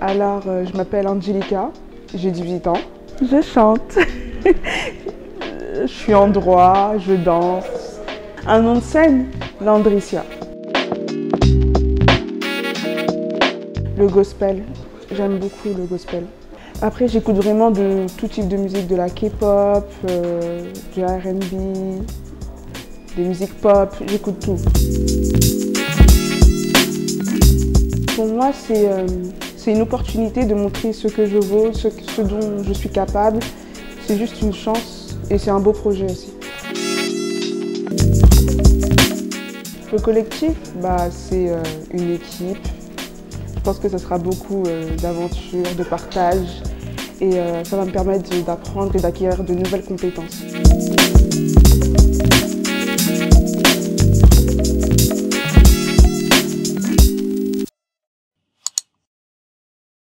Alors, je m'appelle Angelica, j'ai 18 ans. Je chante. Je suis en droit, je danse. Un nom de scène, Landricia. Le gospel, j'aime beaucoup le gospel. Après, j'écoute vraiment de tout type de musique, de la K-pop, du R&B, des musiques pop, j'écoute tout. Pour moi, c'est une opportunité de montrer ce que je vaux, ce dont je suis capable. C'est juste une chance et c'est un beau projet aussi. Le collectif, c'est une équipe. Je pense que ce sera beaucoup d'aventures, de partage et ça va me permettre d'apprendre et d'acquérir de nouvelles compétences.